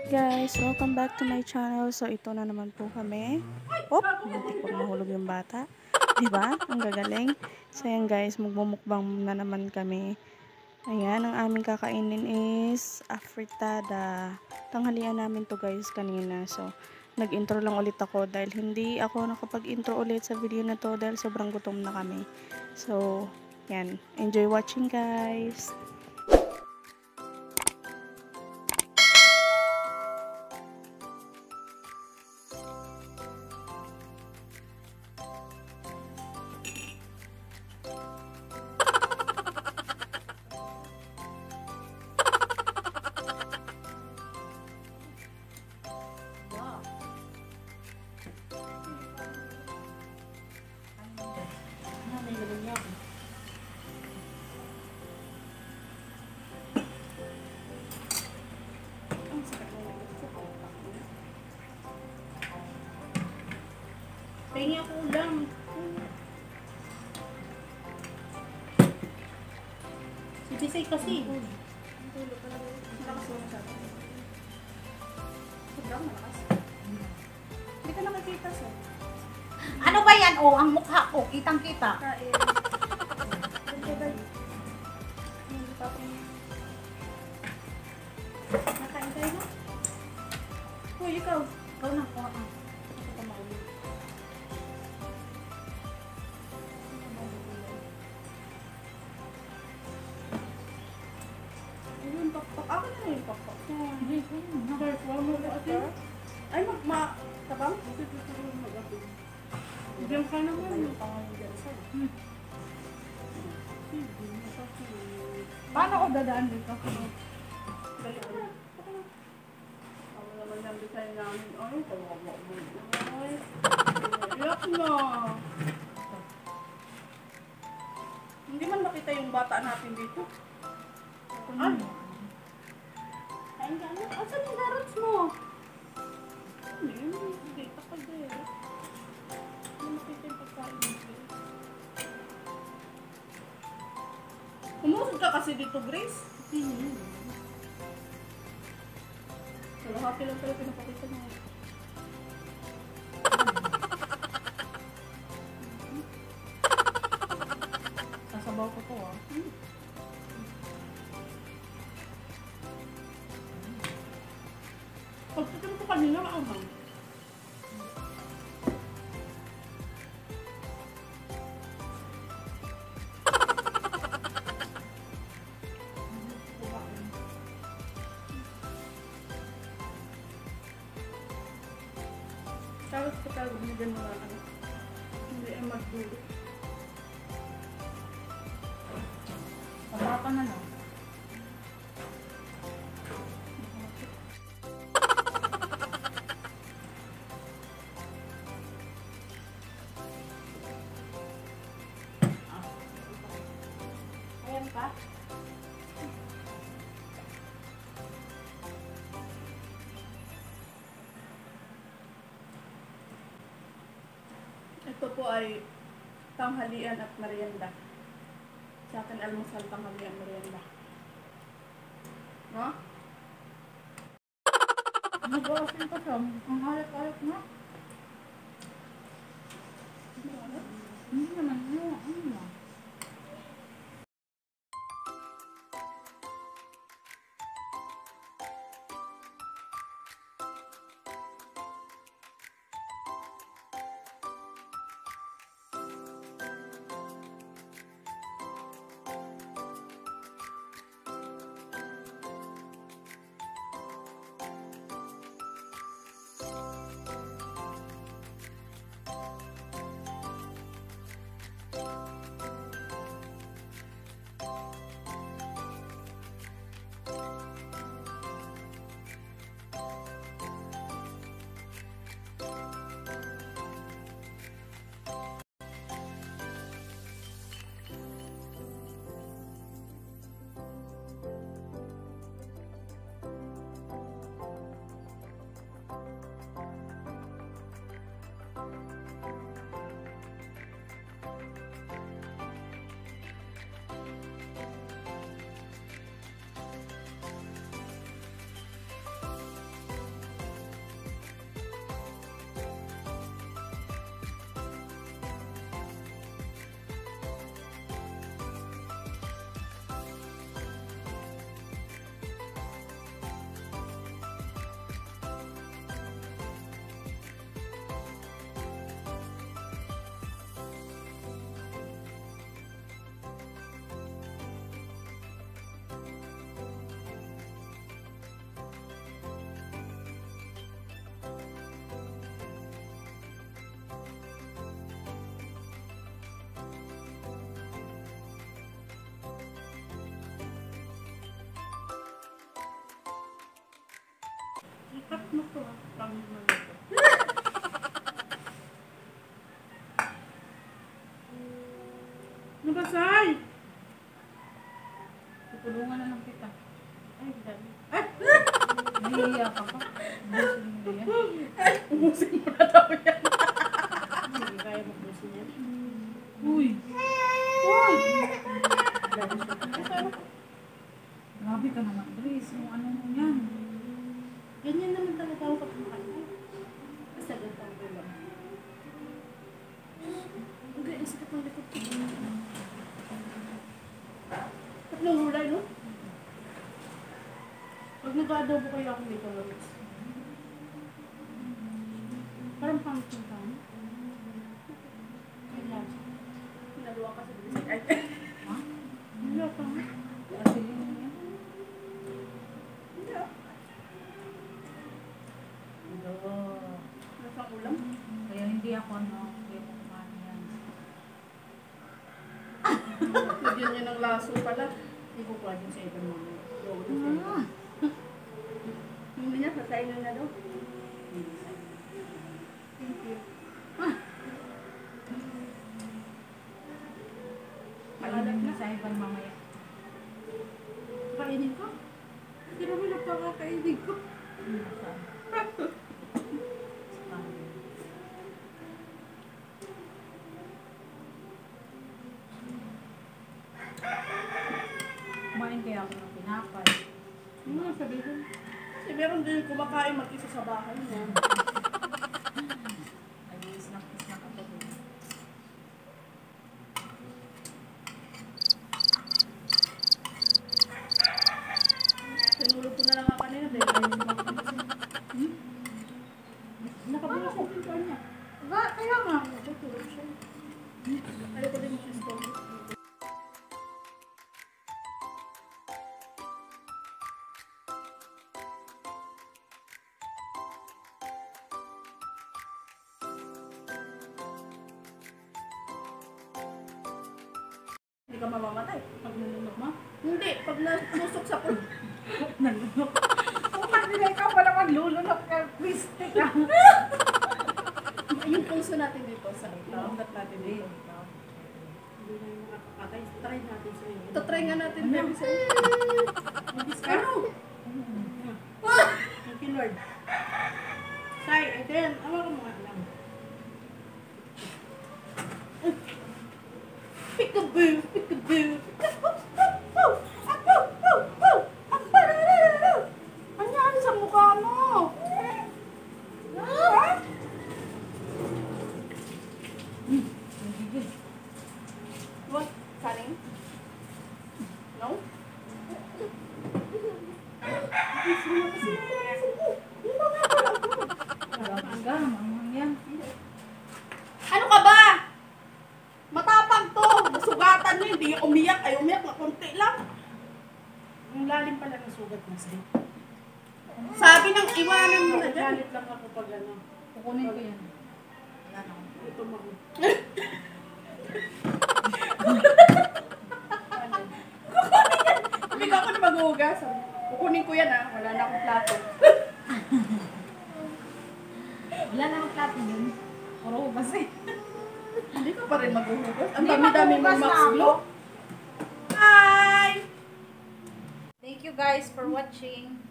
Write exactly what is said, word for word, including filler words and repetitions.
Guys, welcome back to my channel. So ito na naman po kami. Op, muntik pag mahulog yung bata. 'Di ba? Ang gagaling. So ayan guys, magmumukbang na naman kami. Ayan, ang aming kakainin is afritada. Tanghalian namin to guys kanina. So nag-intro lang ulit ako dahil hindi ako nakapag-intro ulit sa video na to dahil sobrang gutom na kami. So, yan. Enjoy watching guys. Pengi ako ulam. Si Bisay kasi. Malakas mo masyado. Sobrang malakas. Hindi ka nakakita so. Ano ba yan? Oh, ang mukha ko. Kitang-kita. Kain. Nakain tayo na? Uy, ikaw. Ikaw na. Oh, ah. Ako na na yung pakpak. Hindi, hindi. Careful mo na ate. Ay, mag ma... Tabang? Diyan ka naman. Hmm. Paano ko dadaan dito? Dali ko na. Ako naman yung design namin. Ay, tawawa mo. Ay, relax na. Hindi man makita yung bata natin dito. Ay! Kain ka na? Asan yung carrots mo? Hindi, hindi. Kapag eh. Hindi makita yung pagkain dito. Umusod ka kasi dito, Grace? Hmm. Kalahati lang pala pinapakita mo. Sasabaw ko to ah. Hmm. Pagtitim ko kanina, maamang. Tapos ko talaga binigyan mo lang. Hindi ay magdulo. Pabata na lang. Ayan pa. Ito po ay tanghalian at merienda. Sa akin almusal, tanghalian, merienda. No? Nag-aasin pa siya. Ang halat-halat na. Hindi naman. Ano? Ano na? Ano to? Pangit na ito. Ano ba, Sai? Tutulungan na lang kita. Ay, dami. Ay! Nahihiya ka pa. Busin mo yan. Umusin mo na daw yan. Hindi kaya magbusin yan. Uy! Uy! Grabe ka naman, Grace. Yung ano mo yan. Ganyan naman talaga ako pag kumakain. Basta ganito ang ulam. Hindi, ang sakit ng likod ko. Tatlong hulay, no? Pag nag-adobo kayo ako dito, Loris. Parang pumpkin ka, no? Ganyan. Pinaluwa ka sa bilisig. Ay, Ha? hindi ka. Kasi yun yan. Hindi ah. Ito. Nasang ulam? Kaya hindi ako ano, hindi ako kumain yan. Lagyan niya ng laso pala. Hindi ko pa yung sa ibang mga. Doon sa ibang. Hindi niya, pasayin na daw. Thank you. Kainin mo sa ibang mamaya. Kainin ko? Hindi naman nagpakakainin ko. Hmm, saan? Saan? Kumain kaya ako ng pinapay. Ano nga sabihin? Kasi meron din kumakain mag-isa sa bahay niya. Nag-i-snack-snack ako doon. Tinulog ko na lang ang kanina dahil ayun yung mga Hmm? Nakabulas yung pintuan niya. Ba, kaya nga. Natutulog siya. Ayaw ko din siya stone. Hindi ka mamamatay pag nalunok mo? Hindi, pag nasusok sa puno. Nalunok. Kung kanila ikaw pa naman lulunok ka, Christy ka. Yung puso natin dito sa yung ugat natin dito. Hindi na yung nakakatay. Try natin sa iyo. Ito try nga natin. Ano? Sa iyo. Ano? Thank you, Lord. Sai, Eden, awa ka mga alam. Peekaboo, peekaboo. Ano yan sa mukha mo? Ah? What? Kanin? No? Hanggang, hanggang yan. Ano ka ba? Matapang to. Nasugatan niya. Hindi umiyak. Ay umiyak na konti lang. Ang lalim pala ng sugat mo sa'yo. Sabi ng iwanan mo na dyan. Galit lang ako pag ano. Kukunin ko yan. Wala na ako. Ito mo. Kukunin yan. Hindi ako na mag-uugas. Kukunin ko yan ah. Wala na akong plato. Wala na akong plato yun. Puro ubas eh. Hindi ka pa rin mag-uugas. Ang Hindi, dami-dami mo mag-uugas Max na ako. Glow. Hi! Thank you guys for watching.